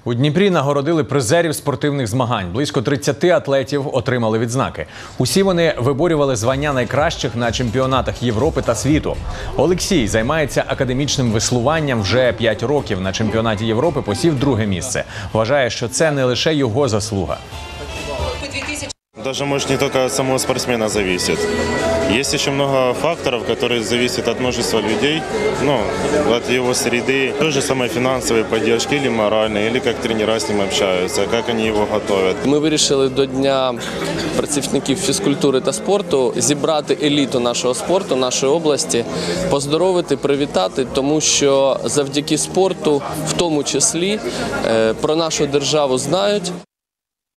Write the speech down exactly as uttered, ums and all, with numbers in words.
У Дніпрі нагородили призерів спортивних змагань. Близько тридцяти атлетів отримали відзнаки. Усі вони виборювали звання найкращих на чемпіонатах Європи та світу. Олексій займається академічним веслуванням вже п'ять років. На чемпіонаті Європи посів друге місце. Вважає, що це не лише його заслуга. Даже, может, не только от самого спортсмена зависит. Есть еще много факторов, которые зависят от множества людей, ну, от его среды. То же самое финансовой поддержки или моральной, или как тренера с ним общаются, как они его готовят. Ми вирішили до Дня працівників фізкультури та спорту зібрати еліту нашого спорту, нашої області, поздоровити, привітати, тому що завдяки спорту, в тому числі, про нашу державу знають.